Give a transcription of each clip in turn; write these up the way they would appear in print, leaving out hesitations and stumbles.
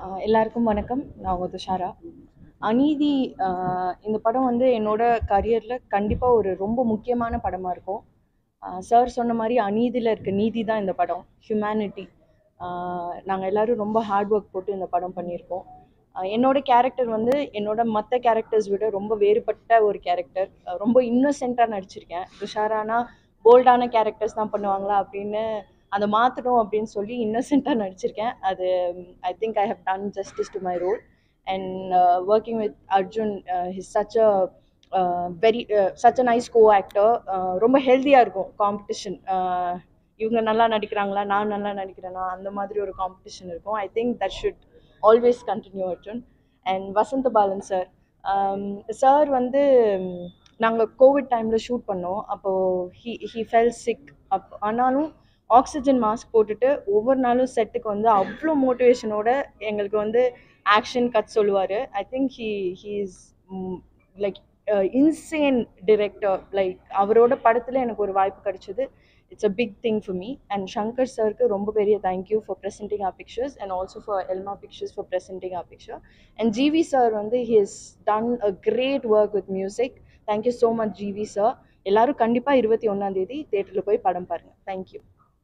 எல்லாருக்கும் வணக்கம். நான் உங்க துஷாரா. அநீதி இந்த படம் வந்து என்னோட கரியரில் கண்டிப்பாக ஒரு ரொம்ப முக்கியமான படமாக இருக்கும். சார் சொன்ன மாதிரி அநீதியில் இருக்க நீதி தான் இந்த படம், ஹியூமனிட்டி. நாங்கள் எல்லோரும் ரொம்ப ஹார்ட் ஒர்க் போட்டு இந்த படம் பண்ணியிருக்கோம். என்னோட கேரக்டர் வந்து என்னோட மற்ற கேரக்டர்ஸ் விட ரொம்ப வேறுபட்ட ஒரு கேரக்டர். ரொம்ப இன்னசென்ட்டாக நடிச்சிருக்கேன். துஷாரானா போல்டான கேரக்டர்ஸ் தான் பண்ணுவாங்களா அப்படின்னு அதை மாற்றணும் அப்படின்னு சொல்லி இன்னசென்ட்டாக நடிச்சிருக்கேன். அது I think I have done justice to my role. And working with Arjun, he's such a very such a nice co actor. ரொம்ப ஹெல்த்தியாக இருக்கும் காம்படிஷன். இவங்க நல்லா நடிக்கிறாங்களா, நான் நல்லா நடிக்கிறேனா, அந்த மாதிரி ஒரு காம்படிஷன் இருக்கும். I think that should always continue Arjun. And Vasantha Balan sir, sir வந்து நாங்கள் கோவிட் டைமில் ஷூட் பண்ணோம். அப்போது ஹி ஃபெல் சிக். ஆனாலும் ஆக்சிஜன் மாஸ்க் போட்டுட்டு ஒவ்வொரு நாளும் செட்டுக்கு வந்து அவ்வளோ மோட்டிவேஷனோட எங்களுக்கு வந்து ஆக்ஷன் கட் சொல்லுவார். I think he is like insane director. Like அவரோட படத்தில் எனக்கு ஒரு வாய்ப்பு கிடைச்சது. It's a big thing for me. And Shankar சாருக்கு ரொம்ப பெரிய thank you for presenting R Pictures and also for Elma Pictures for presenting R picture. And GV sir வந்து he has done a great work with music. Thank you so much GV sir. எல்லாரும் கண்டிப்பாக 21 தேட்டரில் போய் படம் பாருங்கள். தேங்க்யூ.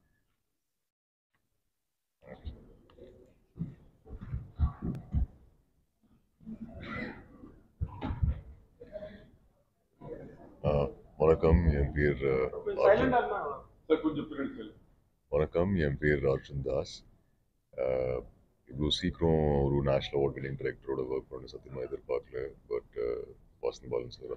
வணக்கம், என் பேர் அர்ஜுன் தாஸ். இவ்வளோ சீக்கிரம் ஒரு நேஷனல் அவார்ட் வின்னிங் டைரக்டரோட ஒர்க் பண்ண சத்தியமாக எதிர்பார்க்கல. பட் வசந்த் பாலன் சார்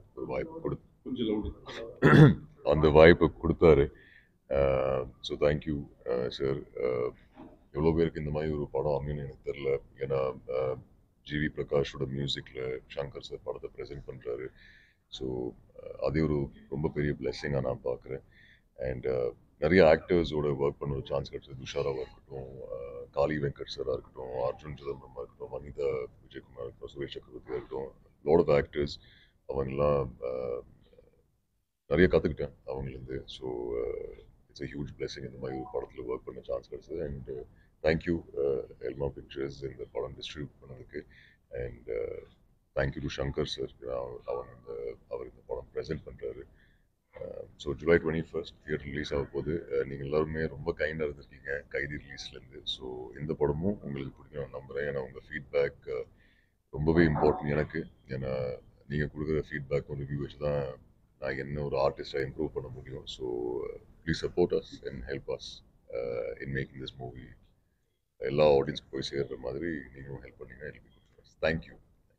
அந்த வாய்ப்பை கொடுத்தாரு. So thank you sir. எவ்வளோ பேருக்கு இந்த மாதிரி ஒரு படம் அமைன்னு எனக்கு தெரில. ஏன்னா ஜிவி பிரகாஷோட மியூசிக்கில் சங்கர் சார் படத்தை ப்ரெசென்ட் பண்ணுறாரு. ஸோ அதே ஒரு ரொம்ப பெரிய பிளெஸ்ஸிங்காக நான் பார்க்குறேன். அண்ட் நிறைய ஆக்டர்ஸோட ஒர்க் பண்ண ஒரு சான்ஸ் கிடச்சது. துஷாராவாக இருக்கட்டும், காளி வெங்கட் சாராக இருக்கட்டும், அர்ஜுன் சிதம்பரமாக இருக்கட்டும், வனிதா விஜயகுமார் இருக்கட்டும், சுரேஷ் சக்கரவர்த்தியாக இருக்கட்டும், லாட் ஆஃப் ஆக்டர்ஸ். அவங்கெல்லாம் நிறைய கற்றுக்கிட்டேன் அவங்கலேருந்து. So it's a huge blessing இந்த மாதிரி ஒரு படத்தில் ஒர்க் பண்ண சான்ஸ் கிடச்சது. அண்ட் தேங்க்யூ எல்மா பிக்சர்ஸ் இந்த படம் டிஸ்ட்ரிபியூட் பண்ணதுக்கு. And thank you to Shankar sir. அவர் இந்த படம் ப்ரெசென்ட் பண்ணுறாரு. ஸோ ஜூலை 21 தியேட்டர் ரிலீஸ் ஆக போகுது. நீங்கள் எல்லாருமே ரொம்ப கைண்டாக இருந்திருக்கீங்க கைதி ரிலீஸ்லேருந்து. ஸோ இந்த படமும் உங்களுக்கு பிடிக்கும் நான் நம்புகிறேன். ஏன்னா உங்கள் ஃபீட்பேக் ரொம்பவே இம்பார்ட்டன்ட் எனக்கு. ஏன்னா நீங்கள் கொடுக்குற ஃபீட்பேக் ஒரு ரிவ்யூ வச்சு தான் நான் என்ன ஒரு ஆர்டிஸ்டாக இம்ப்ரூவ் பண்ண முடியும். So please support us and help us in making this movie எல்லா ஆடியன்ஸ்க்கு போய் சேர்கிற மாதிரி நீங்களும் ஹெல்ப் பண்ணீங்கன்னா எனக்கு கொடுத்துருவேன். தேங்க்யூ.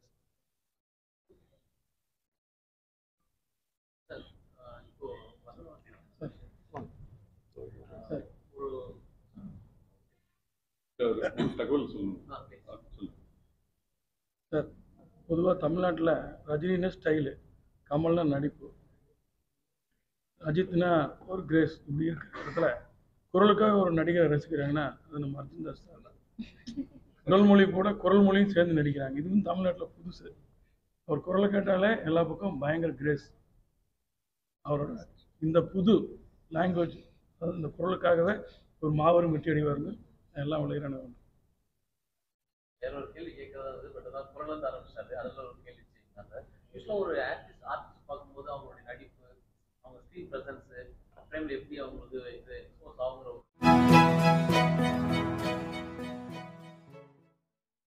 சார், பொதுவாக தமிழ்நாட்டில் ரஜினினா ஸ்டைலு, கமல்னா நடிப்பு, அஜித்னா ஒரு கிரேஸ், இப்படி இருக்கிற இடத்துல குரலுக்காக ஒரு நடிகரை ரசிக்கிறாங்கன்னா அது நம்ம அர்ஜுன் தாஸ் தான். குரல் மொழி கூட குரல் மொழியும் சேர்ந்து நடிக்கிறாங்க. இதுவும் தமிழ்நாட்டில் புதுசு. அவர் குரலை கேட்டாலே எல்லா பக்கம் பயங்கர கிரேஸ். அவரோட இந்த புது லாங்குவேஜ், அதாவது இந்த குரலுக்காகவே ஒரு மாபெரும் வெற்றி அடைவார்கள். எல்லாம் விளையிறான வேண்டும். ஒரு கேள்வி கேட்கறது, பட் அதான் குரல் வந்து ஆரம்பிச்சாரு. அதில் ஒரு கேள்வி செய்யுங்க. யூஸ்வலாக ஒரு ஆர்டிஸ்ட் பார்க்கும்போது அவங்களுடைய நடிப்பு, அவங்க ஸ்க்ரீன் ப்ரெசன்ஸு, ஃப்ரேமில் எப்படி அவங்களுக்கு இது எக்ஸ்போஸ் ஆகுங்கிற